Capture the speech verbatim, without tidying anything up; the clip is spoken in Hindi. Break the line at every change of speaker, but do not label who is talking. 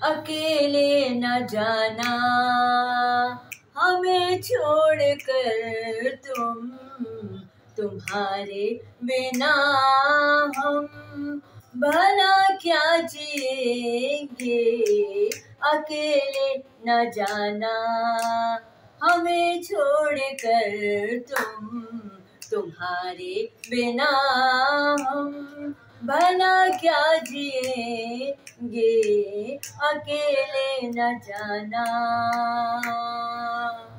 अकेले न जाना, हमें छोड़कर तुम, तुम्हारे बिना हम भला क्या जिएंगे। अकेले न जाना, हमें छोड़कर तुम, तुम्हारे बिना हम भला क्या जिएंगे। अकेले न जाना।